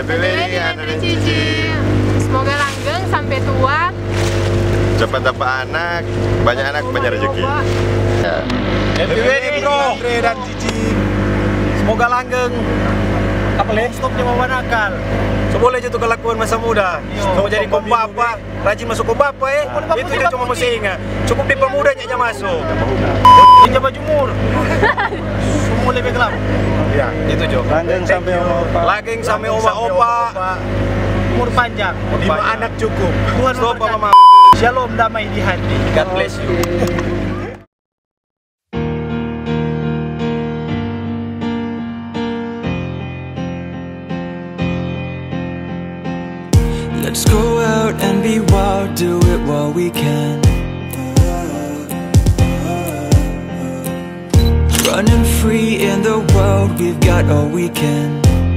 Happy wedding Andre Cici. Semoga langgeng sampai tua. Cepat dapat anak, banyak anak banyak rezeki. Happy wedding bro, Andre dan Cici. Semoga langgeng. Apa lagi? Stopnya mau nakal. So boleh je tu kelakuan masa muda. Mau jadi kompa apa? Rajin masuk kompa apa Itu dia cuma mesti ingat. Cukup di pemudanya aja masuk. Ini baju jumur. Semua lebih gelap. Ya, itu Jo. Langgeng sampai opa. Langgeng sampai opa-opa. Umur panjang. 5 anak cukup. Tuhan stop mama. Shalom damai di hati. God bless you. Let's go out and be wild, do it while we can. Running free in the world, we've got all we can.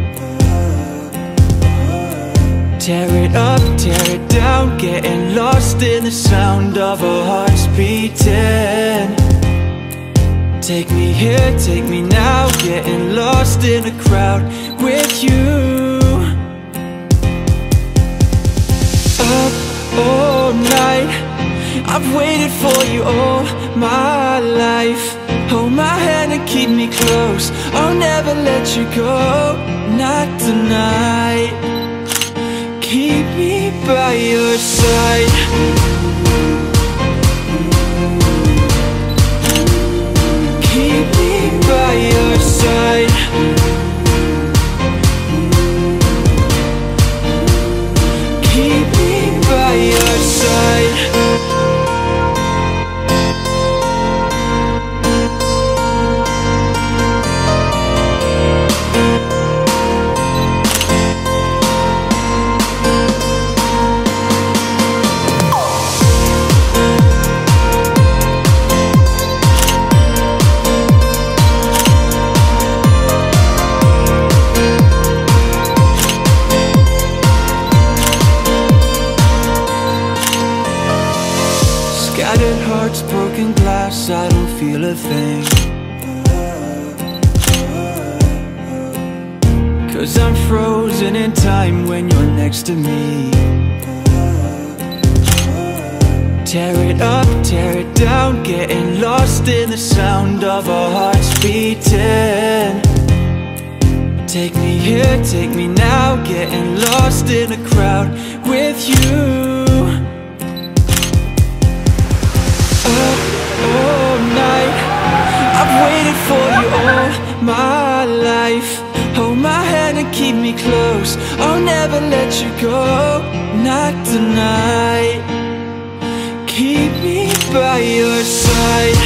Tear it up, tear it down, getting lost in the sound of our hearts beating. Take me here, take me now, getting lost in a crowd with you. Up all night, I've waited for you all my life. Hold my hand and keep me close, I'll never let you go. Not tonight, keep me by your side. Keep me by your side. Keep me by your side. Scattered hearts, broken glass, I don't feel a thing. 'Cause I'm frozen in time when you're next to me. Tear it up, tear it down, getting lost in the sound of our hearts beating. Take me here, take me now, getting lost in a crowd with you. All night, I've waited for you all my life. Hold my hand and keep me close, I'll never let you go. Not tonight, keep me by your side.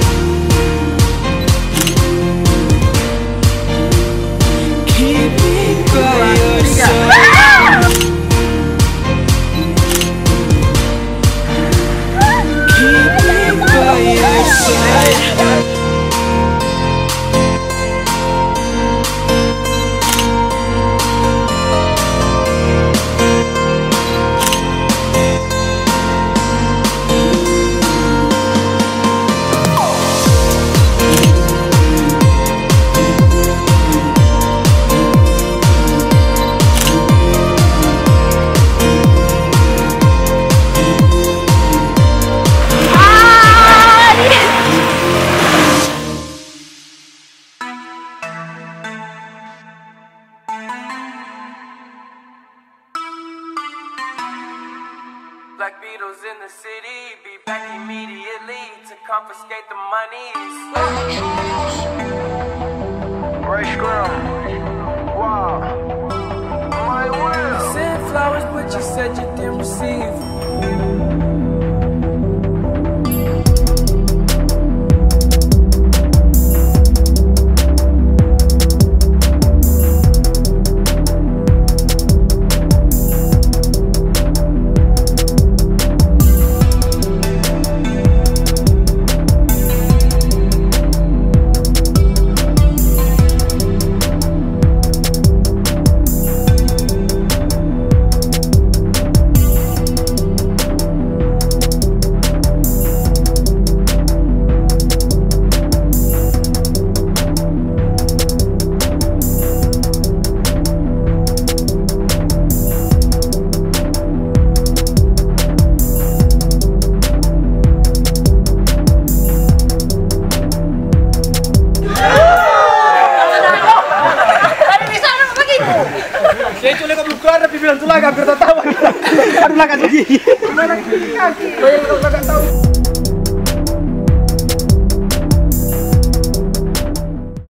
Keep me by your side. Keep me by your side. Black Beatles in the city, be back immediately to confiscate the monies. Ray Scrum, wow, my will. You sent flowers, but you said you didn't receive. ada bilang tulaga hampir tertawa. Aduh lah kasih gigi. Mana gigi kaki? Kau yang nggak tahu.